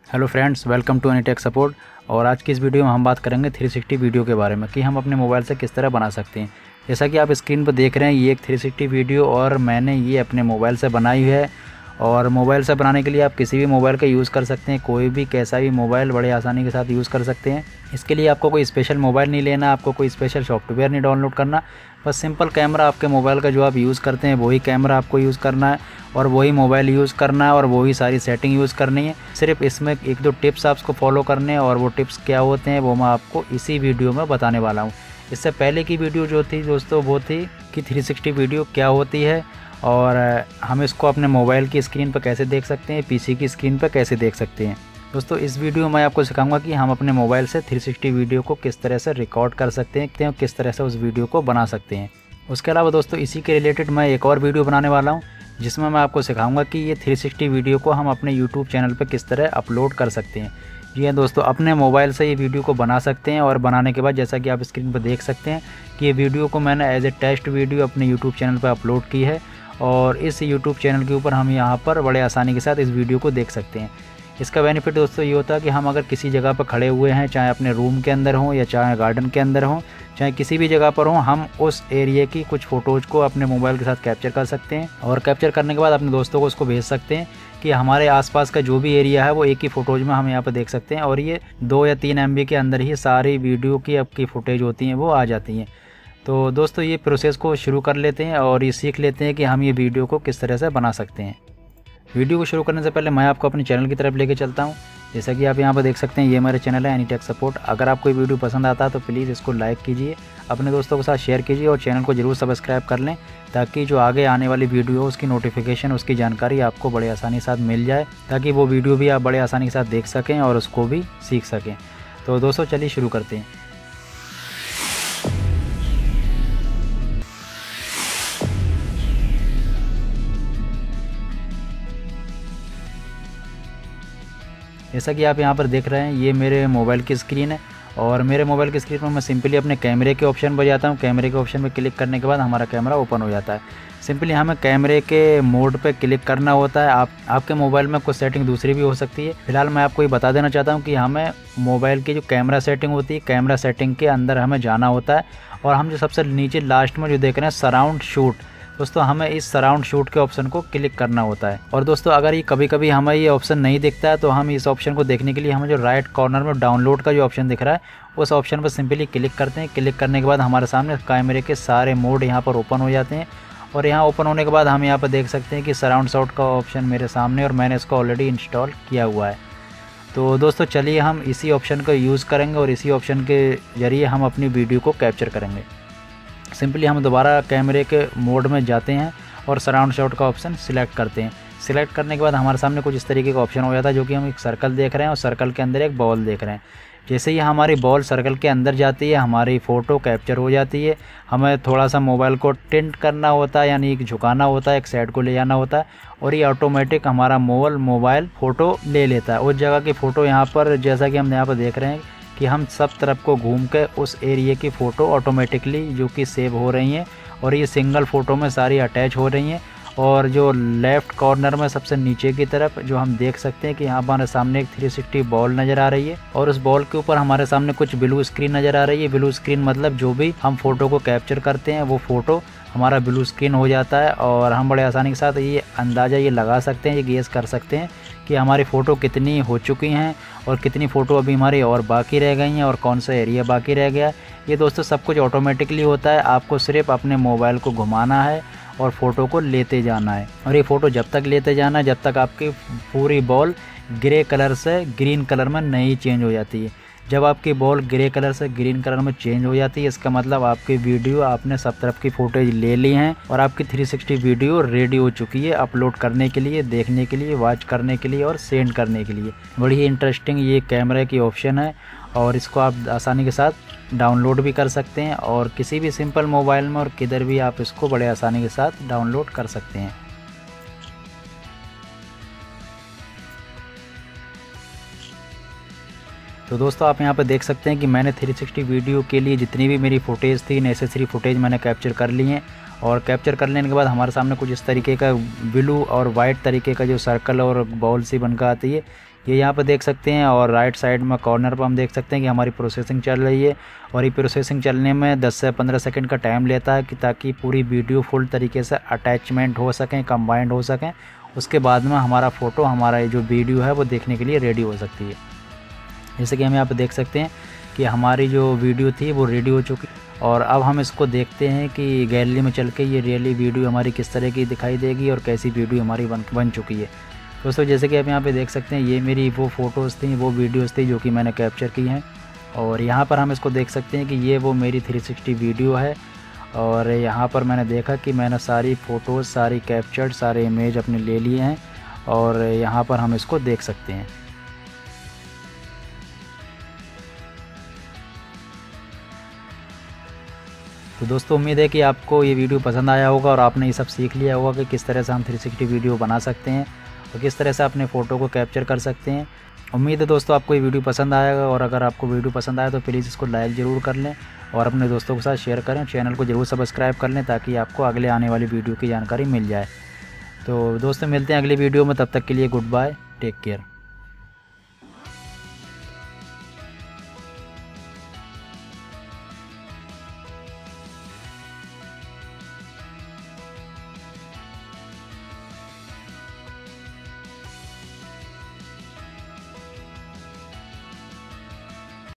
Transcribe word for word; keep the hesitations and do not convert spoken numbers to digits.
Hello friends, welcome to any tech support. और आज की इस वीडियो में हम बात करेंगे थ्री सिक्सटी वीडियो के बारे में कि हम अपने मोबाइल से किस तरह बना सकते हैं। जैसा कि आप स्क्रीन पर देख रहे हैं, ये एक थ्री सिक्सटी वीडियो और मैंने ये अपने मोबाइल से बनाई है। और मोबाइल से बनाने के लिए आप किसी भी मोबाइल का यूज़ कर सकते हैं, कोई भी कैसा भी मोबाइल बड़े आसानी के साथ यूज़ कर सकते हैं। इसके लिए आपको कोई स्पेशल मोबाइल नहीं लेना, आपको कोई स्पेशल सॉफ्टवेयर नहीं डाउनलोड करना। बस सिंपल कैमरा आपके मोबाइल का जो आप यूज़ करते हैं वही कैमरा आपको यूज़ करना है और वही मोबाइल यूज़ करना है और वही सारी सेटिंग यूज़ करनी है। सिर्फ इसमें एक दो टिप्स आपको फॉलो करने हैं और वो टिप्स क्या होते हैं वो मैं आपको इसी वीडियो में बताने वाला हूँ। इससे पहले की वीडियो जो थी दोस्तों वो थी कि थ्री सिक्सटी वीडियो क्या होती है और हम इसको अपने मोबाइल की स्क्रीन पर कैसे देख सकते हैं, पीसी की स्क्रीन पर कैसे देख सकते हैं। दोस्तों इस वीडियो में मैं आपको सिखाऊंगा कि हम अपने मोबाइल से थ्री सिक्सटी वीडियो को किस तरह से रिकॉर्ड कर सकते हैं और किस तरह से उस वीडियो को बना सकते हैं। उसके अलावा दोस्तों इसी के रिलेटेड मैं एक और वीडियो बनाने वाला हूं जिसमें मैं आपको सिखाऊंगा कि ये थ्री सिक्सटी वीडियो को हम अपने यूट्यूब चैनल पर किस तरह अपलोड कर सकते हैं। जी हाँ दोस्तों, अपने मोबाइल से ये वीडियो को बना सकते हैं और बनाने के बाद जैसा कि आप स्क्रीन पर देख सकते हैं कि ये वीडियो को मैंने एज ए टेस्ट वीडियो अपने यूट्यूब चैनल पर अपलोड की है और इस यूट्यूब चैनल के ऊपर हम यहाँ पर बड़े आसानी के साथ इस वीडियो को देख सकते हैं। इसका बेनिफिट दोस्तों ये होता है कि हम अगर किसी जगह पर खड़े हुए हैं, चाहे अपने रूम के अंदर हों या चाहे गार्डन के अंदर हों, चाहे किसी भी जगह पर हों, हम उस एरिया की कुछ फ़ोटोज़ को अपने मोबाइल के साथ कैप्चर कर सकते हैं और कैप्चर करने के बाद अपने दोस्तों को उसको भेज सकते हैं कि हमारे आसपास का जो भी एरिया है वो एक ही फ़ोटोज़ में हम यहाँ पर देख सकते हैं। और ये दो या तीन एम बी के अंदर ही सारी वीडियो की आपकी फ़ुटेज होती हैं वो आ जाती हैं। तो दोस्तों ये प्रोसेस को शुरू कर लेते हैं और ये सीख लेते हैं कि हम ये वीडियो को किस तरह से बना सकते हैं। वीडियो को शुरू करने से पहले मैं आपको अपने चैनल की तरफ लेके चलता हूं। जैसा कि आप यहां पर देख सकते हैं ये मेरा चैनल है एनी टेक सपोर्ट। अगर आपको ये वीडियो पसंद आता है तो प्लीज़ इसको लाइक कीजिए, अपने दोस्तों के साथ शेयर कीजिए और चैनल को ज़रूर सब्सक्राइब कर लें ताकि जो आगे आने वाली वीडियो हो उसकी नोटिफिकेशन, उसकी जानकारी आपको बड़े आसानी के साथ मिल जाए, ताकि वो वीडियो भी आप बड़े आसानी के साथ देख सकें और उसको भी सीख सकें। तो दोस्तों चलिए शुरू करते हैं। जैसा कि आप यहाँ पर देख रहे हैं ये मेरे मोबाइल की स्क्रीन है और मेरे मोबाइल की स्क्रीन पर मैं सिंपली अपने कैमरे के ऑप्शन पर जाता हूँ। कैमरे के ऑप्शन पर क्लिक करने के बाद हमारा कैमरा ओपन हो जाता है। सिंपली हमें कैमरे के मोड पे क्लिक करना होता है। आप आपके मोबाइल में कुछ सेटिंग दूसरी भी हो सकती है। फिलहाल मैं आपको ये बता देना चाहता हूँ कि हमें मोबाइल की जो कैमरा सेटिंग होती है, कैमरा सेटिंग के अंदर हमें जाना होता है और हम जो सबसे नीचे लास्ट में जो देख रहे हैं सराउंड शूट, दोस्तों हमें इस सराउंड शूट के ऑप्शन को क्लिक करना होता है। और दोस्तों अगर ये कभी कभी हमें ये ऑप्शन नहीं दिखता है तो हम इस ऑप्शन को देखने के लिए हमें जो राइट कॉर्नर में डाउनलोड का जो ऑप्शन दिख रहा है उस ऑप्शन पर सिंपली क्लिक करते हैं। क्लिक करने के बाद हमारे सामने कैमरे के सारे मोड यहाँ पर ओपन हो जाते हैं और यहाँ ओपन होने के बाद हम यहाँ पर देख सकते हैं कि सराउंड शॉट का ऑप्शन मेरे सामने और मैंने इसको ऑलरेडी इंस्टॉल किया हुआ है। तो दोस्तों चलिए हम इसी ऑप्शन को यूज़ करेंगे और इसी ऑप्शन के ज़रिए हम अपनी वीडियो को कैप्चर करेंगे। सिंपली हम दोबारा कैमरे के मोड में जाते हैं और सराउंड शॉट का ऑप्शन सिलेक्ट करते हैं। सिलेक्ट करने के बाद हमारे सामने कुछ इस तरीके का ऑप्शन हो जाता है जो कि हम एक सर्कल देख रहे हैं और सर्कल के अंदर एक बॉल देख रहे हैं। जैसे ही हमारी बॉल सर्कल के अंदर जाती है हमारी फ़ोटो कैप्चर हो जाती है। हमें थोड़ा सा मोबाइल को टिल्ट करना होता है, यानी एक झुकाना होता है, एक साइड को ले जाना होता है और ये ऑटोमेटिक हमारा मोबाइल मोबाइल फ़ोटो ले लेता है। उस जगह की फ़ोटो यहाँ पर जैसा कि हम यहाँ पर देख रहे हैं कि हम सब तरफ को घूम के उस एरिया की फ़ोटो ऑटोमेटिकली जो कि सेव हो रही हैं और ये सिंगल फ़ोटो में सारी अटैच हो रही हैं। और जो लेफ़्ट कॉर्नर में सबसे नीचे की तरफ जो हम देख सकते हैं कि यहाँ हमारे सामने एक थ्री सिक्सटी बॉल नज़र आ रही है और उस बॉल के ऊपर हमारे सामने कुछ ब्लू स्क्रीन नज़र आ रही है। ब्लू स्क्रीन मतलब जो भी हम फ़ोटो को कैप्चर करते हैं वो फ़ोटो हमारा ब्लू स्क्रीन हो जाता है और हम बड़े आसानी के साथ ये अंदाज़ा ये लगा सकते हैं, ये गेस कर सकते हैं कि हमारी फ़ोटो कितनी हो चुकी हैं और कितनी फ़ोटो अभी हमारी और बाकी रह गई हैं और कौन सा एरिया बाकी रह गया। ये दोस्तों सब कुछ ऑटोमेटिकली होता है। आपको सिर्फ अपने मोबाइल को घुमाना है और फ़ोटो को लेते जाना है और ये फ़ोटो जब तक लेते जाना है जब तक आपकी पूरी बॉल ग्रे कलर से ग्रीन कलर में नहीं चेंज हो जाती है। जब आपकी बॉल ग्रे कलर से ग्रीन कलर में चेंज हो जाती है इसका मतलब आपकी वीडियो आपने सब तरफ की फुटेज ले ली हैं और आपकी थ्री सिक्सटी वीडियो रेडी हो चुकी है अपलोड करने के लिए, देखने के लिए, वॉच करने के लिए और सेंड करने के लिए। बड़ी ही इंटरेस्टिंग ये कैमरे की ऑप्शन है और इसको आप आसानी के साथ डाउनलोड भी कर सकते हैं और किसी भी सिंपल मोबाइल में और किधर भी आप इसको बड़े आसानी के साथ डाउनलोड कर सकते हैं। तो दोस्तों आप यहाँ पर देख सकते हैं कि मैंने थ्री सिक्सटी वीडियो के लिए जितनी भी मेरी फुटेज थी, नेसेसरी फुटेज मैंने कैप्चर कर ली हैं। और कैप्चर कर लेने के बाद हमारे सामने कुछ इस तरीके का ब्लू और वाइट तरीके का जो सर्कल और बॉल सी बनकर आती है, ये यहाँ पर देख सकते हैं। और राइट साइड में कॉर्नर पर हम देख सकते हैं कि हमारी प्रोसेसिंग चल रही है। और ये प्रोसेसिंग चलने में दस से पंद्रह सेकंड का टाइम लेता है कि ताकि पूरी वीडियो फुल तरीके से अटैचमेंट हो सकें, कंबाइंड हो सकें। उसके बाद में हमारा फ़ोटो, हमारा ये जो वीडियो है वो देखने के लिए रेडी हो सकती है। जैसे कि हम यहाँ पर देख सकते हैं कि हमारी जो वीडियो थी वो रेडी हो चुकी। और अब हम इसको देखते हैं कि गैलरी में चल के ये रियली वीडियो हमारी किस तरह की दिखाई देगी और कैसी वीडियो हमारी बन बन चुकी है। दोस्तों जैसे कि आप यहाँ पे देख सकते हैं, ये मेरी वो फ़ोटोज़ थी, वो वीडियोज़ थी जो कि मैंने कैप्चर की हैं। और यहाँ पर हम इसको देख सकते हैं कि ये वो मेरी थ्री सिक्सटी वीडियो है। और यहाँ पर मैंने देखा कि मैंने सारी फ़ोटोज़, सारी कैप्चर्ड, सारे इमेज अपने ले लिए हैं। और यहाँ पर हम इसको देख सकते हैं। तो दोस्तों उम्मीद है कि आपको ये वीडियो पसंद आया होगा और आपने ये सब सीख लिया होगा कि किस तरह से हम थ्री सिक्सटी वीडियो बना सकते हैं और किस तरह से अपने फ़ोटो को कैप्चर कर सकते हैं। उम्मीद है दोस्तों आपको ये वीडियो पसंद आएगा। और अगर आपको वीडियो पसंद आया तो प्लीज़ इसको लाइक ज़रूर कर लें और अपने दोस्तों के साथ शेयर करें। चैनल को ज़रूर सब्सक्राइब कर लें ताकि आपको अगले आने वाली वीडियो की जानकारी मिल जाए। तो दोस्तों मिलते हैं अगली वीडियो में, तब तक के लिए गुड बाय, टेक केयर।